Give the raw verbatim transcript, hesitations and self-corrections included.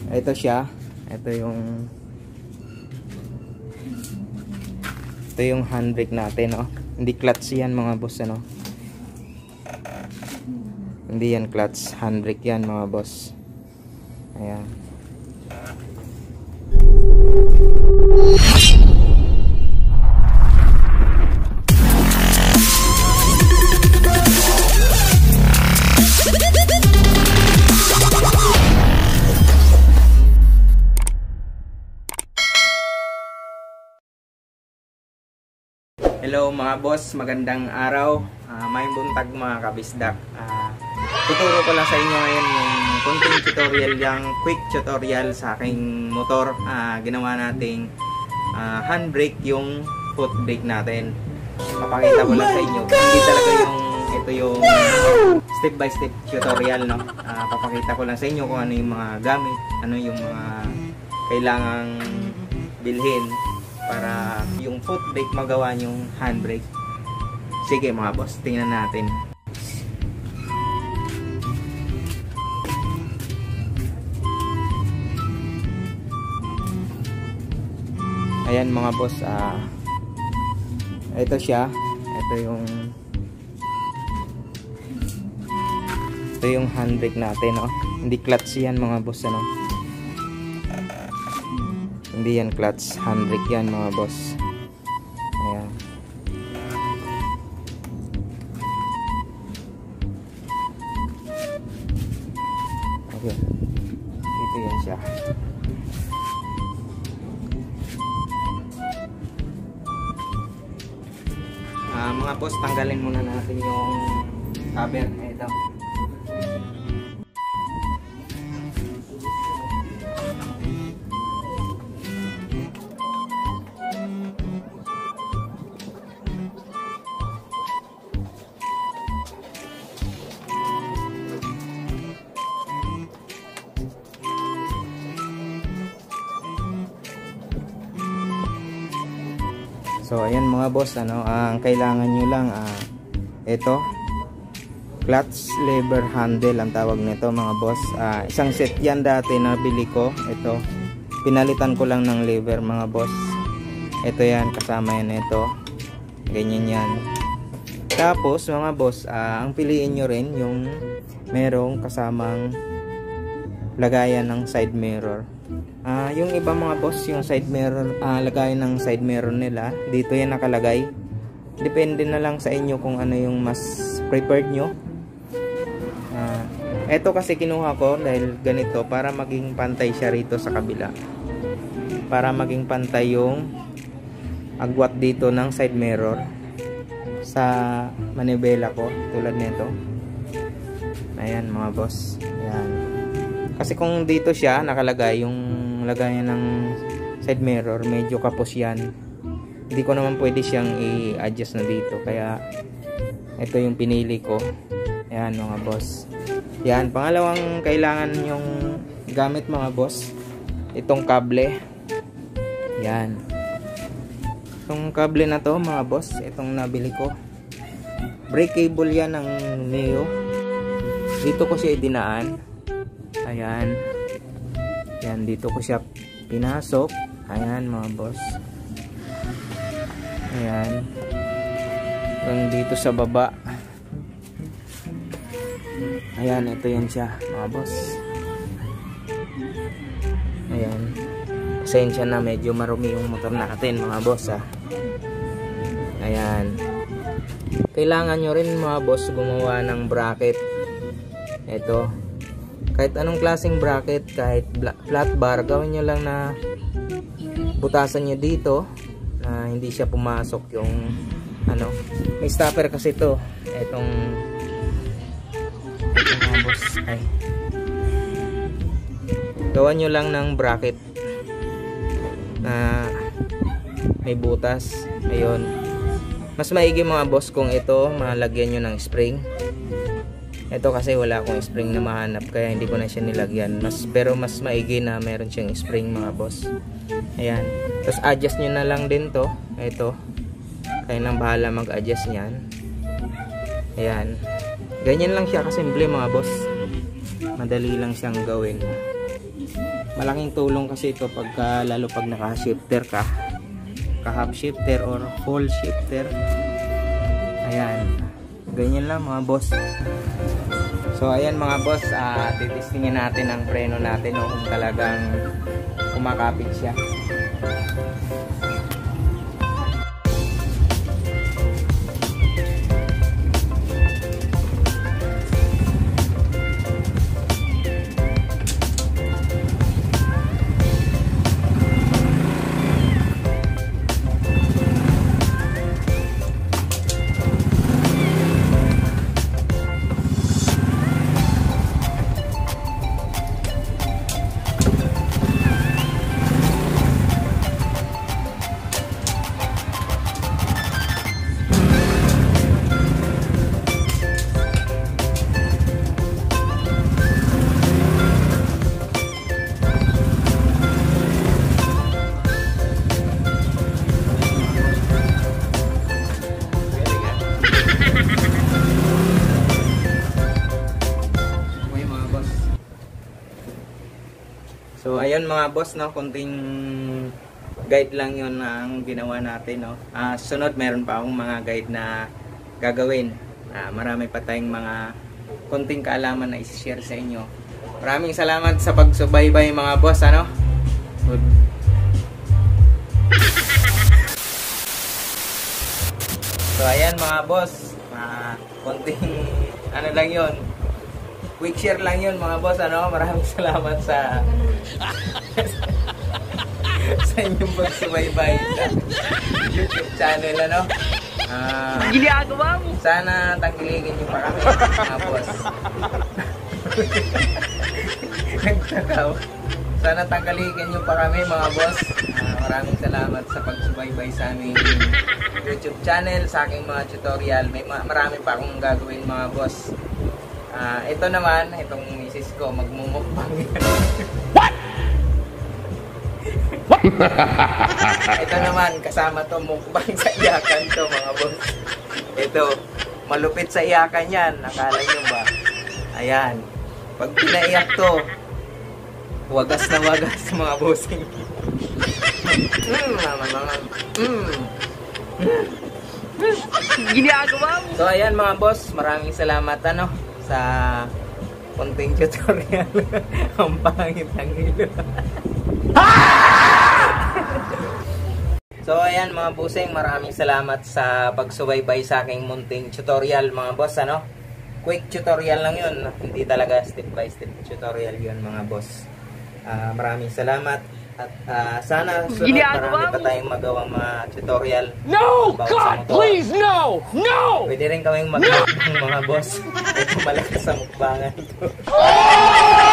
Ito siya. Ito yung Ito yung handbrake natin, oh. Hindi clutch yan mga boss, ano. Hindi yan clutch, handbrake yan mga boss. Ayan. Hello mga boss, magandang araw. Uh, may buntag mga kabisdak. Uh, tuturo ko lang sa inyo ngayon yung konting tutorial, yung quick tutorial sa aking motor. Uh, ginawa nating uh, handbrake yung foot brake natin. Papakita ko lang sa inyo. Hindi talaga yung ito yung step by step tutorial, no. Uh, papakita ko lang sa inyo kung ano yung mga gamit, ano yung mga kailangang bilhin para yung foot brake magawa yung handbrake. Sige mga boss, tingnan natin. Ayan mga boss, ah, ito siya. Ito yung ito yung handbrake natin, oh. Hindi clutch yan mga boss, ano. Hindi yan clutch, handbrake yan mga boss. Ayan. Okay. Dito yan siya. Uh, mga boss, tanggalin muna natin yung cover. Ito. So ayan mga boss, ano, ang kailangan nyo lang uh, ito, clutch lever handle ang tawag nito mga boss. Uh, isang set yan dati na bili ko. Ito, pinalitan ko lang ng lever mga boss. Ito yan, kasama yan ito. Ganyan yan. Tapos mga boss, uh, ang piliin nyo rin yung merong kasamang lagayan ng side mirror. Ah, uh, yung iba mga boss, yung side mirror, uh, lagayan ng side mirror nila, dito yan nakalagay. Depende na lang sa inyo kung ano yung mas preferred nyo. Uh, eto kasi kinuha ko dahil ganito para maging pantay siya rito sa kabila. Para maging pantay yung agwat dito ng side mirror sa manibela ko, tulad nito. Ayan mga boss. Ayan. Kasi kung dito siya nakalagay yung lagayan ng side mirror, medyo kapos yan. Hindi ko naman pwede siyang i-adjust na dito, kaya ito yung pinili ko. Ayan mga boss. Yan, pangalawang kailangan yung gamit mga boss, itong kable. Yan, itong kable na to mga boss, itong nabili ko, brake cable yan ng Neo. Dito ko siya idinaan. Ayan. Yan, dito ko siya pinasok. Ayan mga boss. Ayan. Hanggang dito sa baba. Ayan, ito yan siya mga boss. Ayan. Pasensya na, medyo marumi yung motor natin mga boss, ha. Ayan. Kailangan nyo rin mga boss gumawa ng bracket. Ito. Kahit anong klaseng bracket, kahit flat bar, gawin nyo lang na butasan nyo dito na hindi siya pumasok yung ano. May stopper kasi ito. Itong itong mga boss. Ay. Gawan nyo lang ng bracket na may butas. Ayun. Mas maigi mga boss kung ito malagyan nyo ng spring. Ito kasi wala akong spring na mahanap, kaya hindi ko na siya nilagyan. Mas, pero mas maigi na meron siyang spring mga boss. Ayan. Tapos adjust nyo na lang din to. Ito. Kayo nang bahala mag-adjust niyan. Ayan. Ganyan lang siya kasimple mga boss. Madali lang siyang gawin. malaking tulong kasi ito pagka, lalo pag naka-shifter ka, ka-half shifter or full shifter. Ayan, ganyan lang mga boss. So ayan mga boss, uh, titistingin natin ang preno natin, no, kung talagang kumakapit siya. So ayun mga boss, no, kunting guide lang yon ang ginawa natin, no. Uh, sunod meron pa akong mga guide na gagawin. Uh, marami pa tayong mga kunting kaalaman na i-share sa inyo. Maraming salamat sa pagsubaybay mga boss, ano. Good. So ayan mga boss, uh, kunting ano lang yon, quick share lang yun mga boss, ano. Maraming salamat sa sa inyong pagsubaybay sa YouTube channel, ano. Uh, Ginagawa mo. Sana tangkiligin nyo pa kami mga boss. Nagtakaw. Sana tangkiligin nyo pa kami mga boss. Uh, maraming salamat sa pagsubaybay sa aming YouTube channel, sa aking mga tutorial. May ma marami pa akong gagawin mga boss. Uh, ito naman, itong misis ko, magmumukbang yan. What? Ito naman, kasama to mukbang sa iyakan to mga boss. Ito, malupit sa iyakan yan. Akala nyo ba? Ayan. Pag pinaiyak to, wagas na wagas mga bossing. Mm, mama, mama. Mm. Ginagawa mo. So ayan mga boss, maraming salamat, ano, sa konting tutorial. Ang pangit ng ilo. So ayan mga bossing, maraming salamat sa pagsubaybay sa aking munting tutorial mga boss, ano. Quick tutorial lang yun, hindi talaga step by step tutorial yun mga boss. Uh, maraming salamat. At uh, sana sunod marami pa tayong magawang mga tutorial. No! God, please, no! No! Pwede rin kaming mag-vlog ng mga boss. Ito malakas sa mukbangan ito.